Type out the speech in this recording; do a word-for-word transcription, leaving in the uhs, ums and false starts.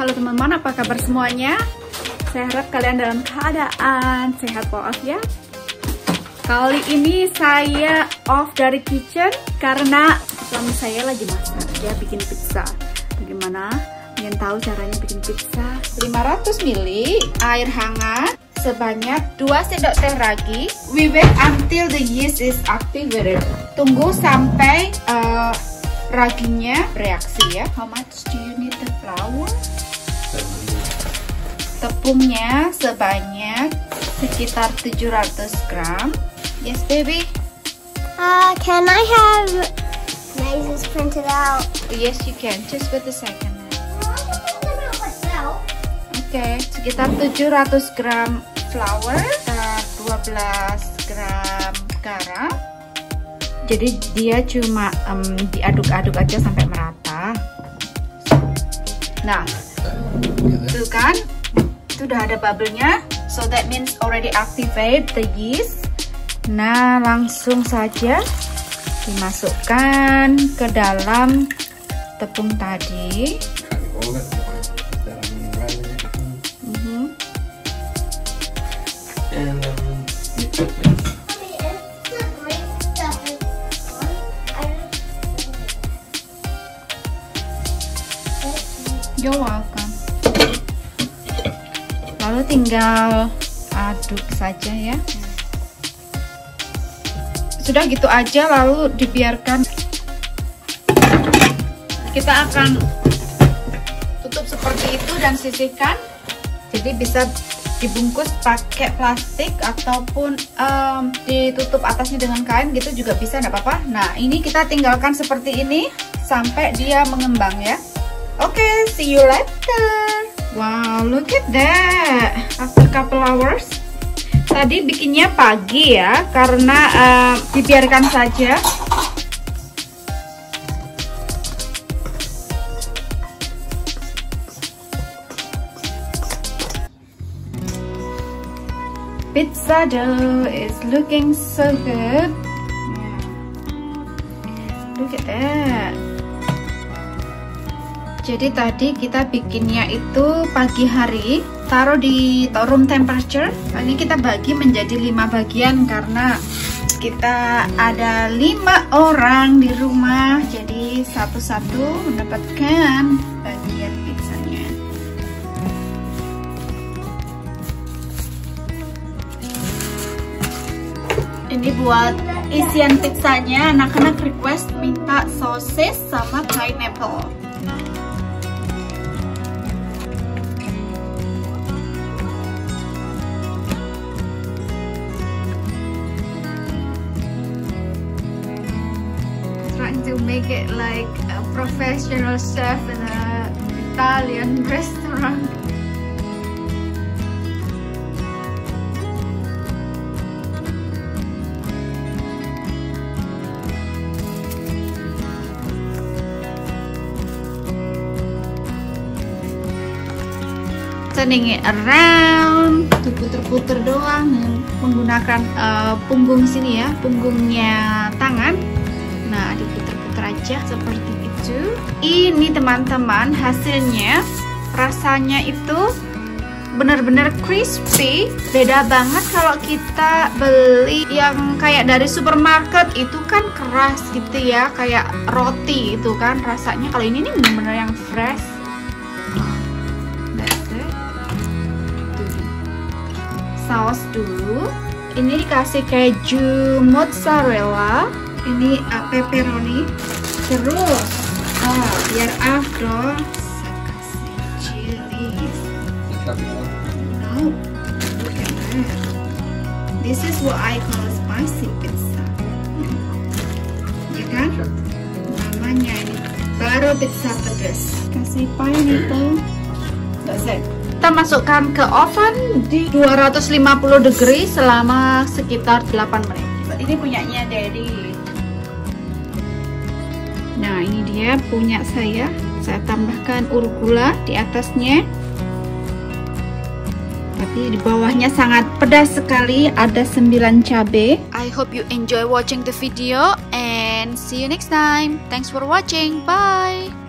Halo teman-teman, apa kabar semuanya? Saya harap kalian dalam keadaan sehat walafiat. Kali ini saya off dari kitchen karena suami saya lagi masak. Dia bikin pizza. Bagaimana? Ingin tahu caranya bikin pizza? lima ratus mililiter air hangat sebanyak dua sendok teh ragi. We wait until the yeast is activated. Tunggu sampai uh, raginya bereaksi ya. How much do you need the flour? Tepungnya sebanyak sekitar tujuh ratus gram. Yes, baby. Uh, can I have mazes printed out? Yes, you can. Just wait a second. Oke, okay, sekitar tujuh ratus gram flour, dua belas gram garam. Jadi dia cuma um, diaduk-aduk aja sampai merata. Nah, tuh kan? Itu udah ada bubble-nya, so that means already activate the yeast. Nah, langsung saja dimasukkan ke dalam tepung tadi. Mm-hmm. You're welcome. Lalu tinggal aduk saja ya. Sudah gitu aja, lalu dibiarkan. Kita akan tutup seperti itu dan sisihkan. Jadi bisa dibungkus pakai plastik ataupun um, ditutup atasnya dengan kain gitu juga bisa, enggak apa-apa. Nah, ini kita tinggalkan seperti ini sampai dia mengembang ya. Oke, okay, see you later. Wow, look at that. After couple hours. Tadi bikinnya pagi ya, karena uh, dibiarkan saja. Pizza dough is looking so good. Look at that. Jadi tadi kita bikinnya itu pagi hari, taruh di room temperature. Ini kita bagi menjadi lima bagian karena kita ada lima orang di rumah. Jadi satu-satu mendapatkan bagian pizzanya. Ini buat isian pizzanya. Anak-anak request minta sosis sama pineapple. To make it like a professional chef in an Italian restaurant. Turning it around, puter-puter doang menggunakan uh, punggung sini ya, punggungnya tangan. Nah, diputer-puter aja seperti itu. Ini teman-teman hasilnya, rasanya itu benar-benar crispy. Beda banget kalau kita beli yang kayak dari supermarket, itu kan keras gitu ya, kayak roti itu kan rasanya. Kalau ini nih benar-benar yang fresh. Saus dulu. Ini dikasih keju mozzarella. Ini uh, pepperoni, terus oh, biar afdol saya kasih chili. No, look at that. This is what I call spicy pizza. Ya kan? Namanya ini baru pizza pedas. Kasih pineapple. That's it. Kita masukkan ke oven di dua ratus lima puluh degree selama sekitar delapan menit. Ini punyanya Daddy. Nah, ini dia punya saya. Saya tambahkan urgula di atasnya. Tapi di bawahnya sangat pedas sekali, ada sembilan cabai. I hope you enjoy watching the video and see you next time. Thanks for watching. Bye.